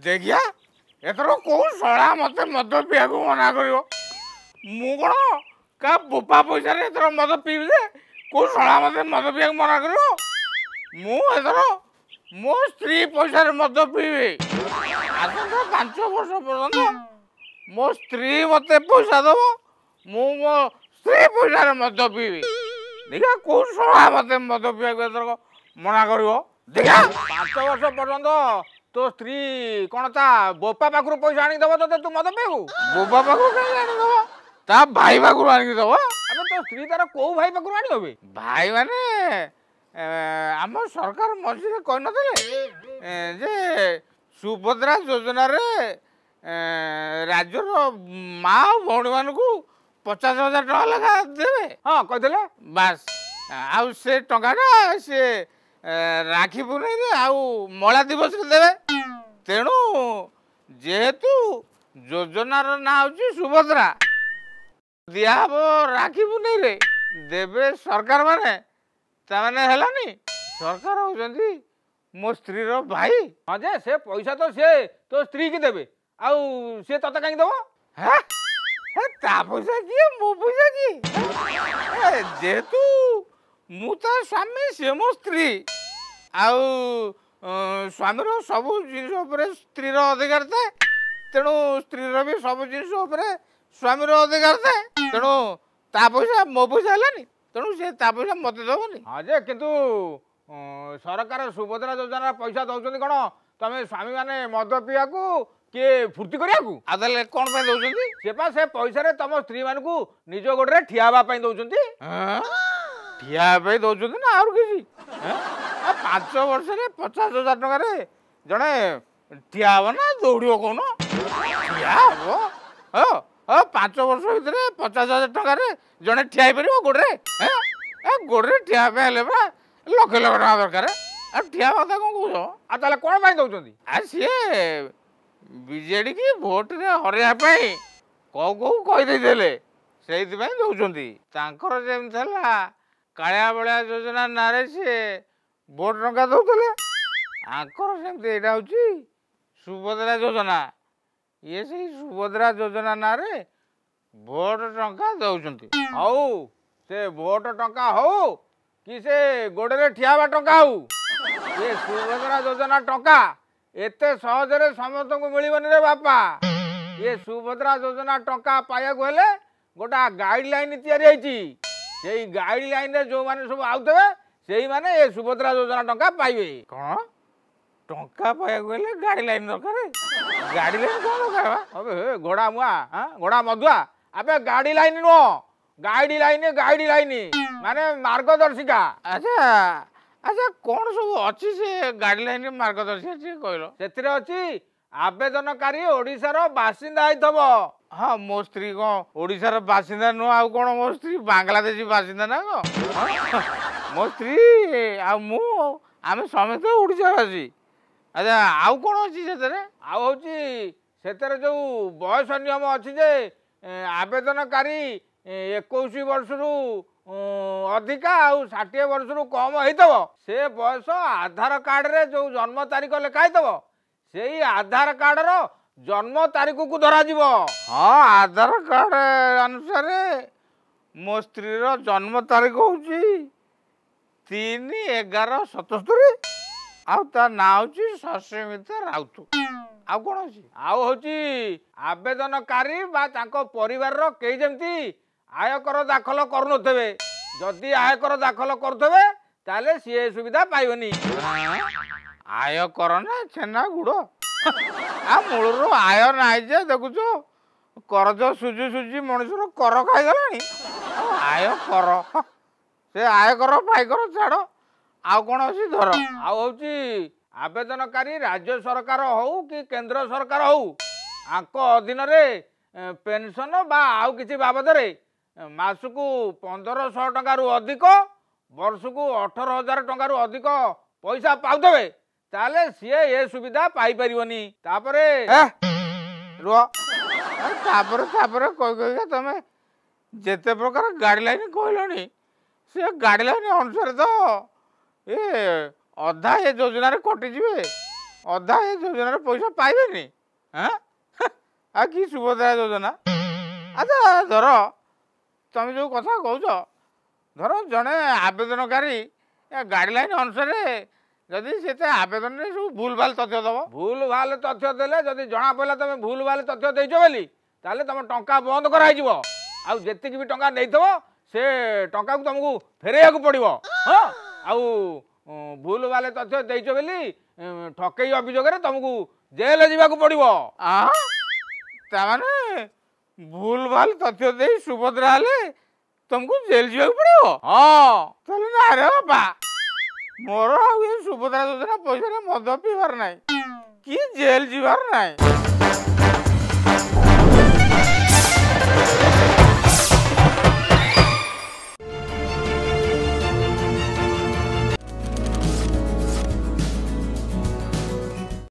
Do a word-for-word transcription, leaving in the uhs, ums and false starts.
देखिया एथर कौ शला मत मद पिया मना कर मु कौन क्या बोपा पैसा एथर मद पीबी जे कौ शला मत मद पिया मना कर मुझर मो स्त्री पैसा मद पीबी आसंता पांच वर्ष पर्यंत मो स्त्री मत पैसा दब मु मो स्त्री पैसा मद पीबी देखा कौ शला मत मद पिया एथर मना कर देखा पांच वर्ष पर्यंत तो स्त्री कौन ता बोपा पाखु पैसा आनी दब तो तू मद पीबू बोपा पाखु कहीं आनी दब ता भाई पाखु आनी दब अबे तो स्त्री तार को भाई पाखु आनी दबे भाई माने आम सरकार मझे कही नथिले जे सुभद्रा योजना रे राज्यर माँ भौणी मान को पचास हजार टका लगा देवे हाँ कहते बास आउ से टंका से राखी पूर्णि आउ मला दिवस देवे तेणु जेहेतु योजनार ना हूँ सुभद्रा दिहब राखी पूर्णि रे देवे सरकार माने ताने हेलानी सरकार होउछंती मो स्त्री रो भाई हाँ जे से पैसा तो से तो स्त्री की देवे आउ से तते काई दबो हैं ता पैसा की मो पैसा की जेहेतु मु ता स्वामी से मो स्त्री आउ स्वामी रो सब जिनिस उपरे स्त्री रो अधिकार थाए तेणु स्त्री रो भी सब जिनिस उपरे स्वामी रो अधिकार थाए तेणु ता पैसा मो पैसा हेलानी तेणु से ता पैसा मत दबनी हाँ जे किंतु सरकार सुभद्रा योजना पैसा दौरान कौन तुम स्वामी मैंने मद पीवा को किए फुर्ती करा आदे कौन दौरान से पा से पैसा तुम स्त्री मान को निज गोड़े ठिया दौरान ठिया दौरान ना आर किसी पांच वर्ष पचास हजार टकर जड़े ठिया हे ना दौड़ कौन ठिया हम हाँ पांच वर्ष भितर पचास हजार टकर जड़े ठिया पार गोड़े गोड़े ठिया हेल्ले पा लक्ष लक्ष टका दरकार ठिया कथा कौन कौच आ कौन पाई दौरान आ सी बीजेडी की भोट रे हरैया कौ कौ कहीदे से दौरान कालिया बलिया योजना ना सी भोट टंका दौले आंकर सेमती यहाँ हूँ सुभद्रा योजना ये से सुभद्रा योजना ना रे भोट टंका दौरान हौ से भोट टंका हौ कि से गोड़े ठिया टंका हौ ये सुभद्रा योजना टंका एते सहजरे समस्त को मिलबनी रे बापा ये सुभद्रा योजना टंका पाया हेले गोटा गाइडलाइन तैयारी से गाइडलाइन रे जो माने सब आउथबे सेही माने ये सुभद्रा योजना टंका पाइबे कौन टंका पाया हेले गाइडलाइन दरकार गाइडलाइन कौन दरकार अबे घोड़ा मुआ हां घोड़ा मधुआ अबे गाइडलाइन नो गाइडलाइन गाइडलाइन माने मार्गदर्शिका अच्छा अच्छा कौन सब अच्छी से गाइडलाइन मार्गदर्शिका कहलो सेतिरे अच्छी आवेदनकारी ओडिशार बासिंदा आइथबो हाँ मो स्त्री कौन ओडिशार बासिंदा नुह आउ कौन मो स्त्री बांग्लादेशी बासिंदा ना कौन मो स्त्री आ मु आम समस्त ओडिशावासी अच्छा आउ कौन अच्छी से आउ हूँ से जो बयस नियम अच्छी जे आवेदनकारी इक्कीस वर्ष रु अधिका आउ षाठी वर्ष रु कम होइतब से बयस आधार कार्ड रे जो जन्म तारीख लिखाइतब से आधार कार्ड रो जन्म तारीख को धरा जीव हाँ आधार कार्ड अनुसार मो स्त्री रो जन्म तारीख हूँ तीन एगार सतस्तरी आउ ता ना हूँ सस्मिता राउत आउ कौन अच्छी आउ हूँ आवेदनकारी बा तांको परिवार रो कई जमती आयकर दाखल करुनथबे जदि आयकर दाखल करुथबे ताले सी सुविधा पाइबनी आयकर ना छेना गुड़ आ मूल आय नाई जे देखुच करज सुझी सुझी मनुष्य कर खाईगलानी आय कर से आय कर पाई कर छाड़ आउ कौन अच्छी धर आउ हूँ आवेदनकारी राज्य सरकार हो कि केंद्र सरकार हो आंक अधीन रे पेंशन बा आउ किसी बाबद मासकू पंदर शह टकर अधिक वर्ष को अठर हजार टकर अधिक पैसा पाउथबे ताले सीए ये सुविधा पाई परिवनी तापरे रुह तापरे तापरे कह कह तमे जेते प्रकार गाइडलाइन कहलनी से गाइडलाइन अनुसार तो ये अधा ये योजना रे कटि जिवे ଅଧା ଏ ଯୋଜନାରେ ପଇସା ପାଇବେନି। ଆ କି ସୁଭଦ୍ରା ଯୋଜନା? ଆଚ୍ଛା ଧର ତମେ ଯେଉଁ କଥା କହୁଛ, ଧର ଜଣେ ଆବେଦନକାରୀ ଗାଇଡ଼ଲାଇନ୍ ଅନୁସାରେ ଯଦି ସେ ଆବେଦନରେ ସବୁ ଭୁଲ ଭାଲ ତଥ୍ୟ ଦେବ, ଭୁଲ ଭାଲ ତଥ୍ୟ ଦେଲେ ଯଦି ଜଣା ପଡ଼ିଲା ତମେ ଭୁଲ ଭାଲ ତଥ୍ୟ ଦେଇଛ ବୋଲି, ତାହେଲେ ତମ ଟଙ୍କା ବନ୍ଦ କରାହେଇଯିବ। ଆଉ ଯେତିକି ବି ଟଙ୍କା ନେଇଥିବ ସେ ଟଙ୍କାକୁ ତମକୁ ଫେରେଇବାକୁ ପଡ଼ିବ। ହଁ, ଆଉ ଭୁଲ ଭାଲ ତଥ୍ୟ ଦେଇଛ ବୋଲି ଠକେଇ ଅଭିଯୋଗରେ ତମକୁ ଜେଲ ଯିବାକୁ ପଡ଼ିବ। ତାମାନେ ଭୁଲ ଭାଲ ତଥ୍ୟ ଦେଇ ସୁଭଦ୍ରା ହେଲେ ତମକୁ ଜେଲ ଯିବାକୁ ପଡ଼ିବ? ହଁ, ତାହେଲେ ନା ରେ ବାପା, ମୋର ଆଉ ଏ ସୁଭଦ୍ରା ଯୋଜନା ପଇସାରେ ମଦ ପିଇବାର ନାହିଁ କି ଜେଲ ଯିବାର ନାହିଁ।